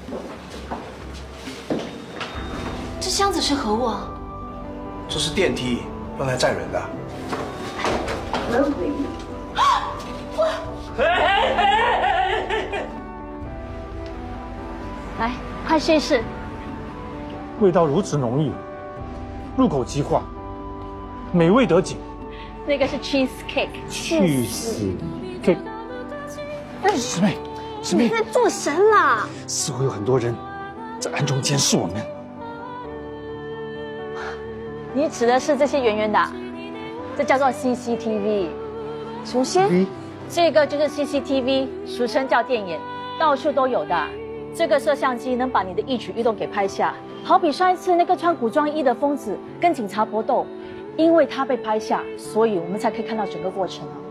这箱子是何物啊？ 这是电梯，用来载人的。 来，快试一试。 味道如此浓郁，入口即化，美味得紧。 那个是 cheese cake， 去死 cake！ 师妹，师妹， 你在做神啦！ 似乎有很多人在暗中监视我们。 你指的是这些圆圆的，这叫做 CCTV。 什么些？ 这个就是 CCTV， 俗称叫电眼，到处都有的。这个摄像机能把你的一举一动给拍下，好比上一次那个穿古装衣的疯子跟警察搏斗，因为他被拍下，所以我们才可以看到整个过程啊。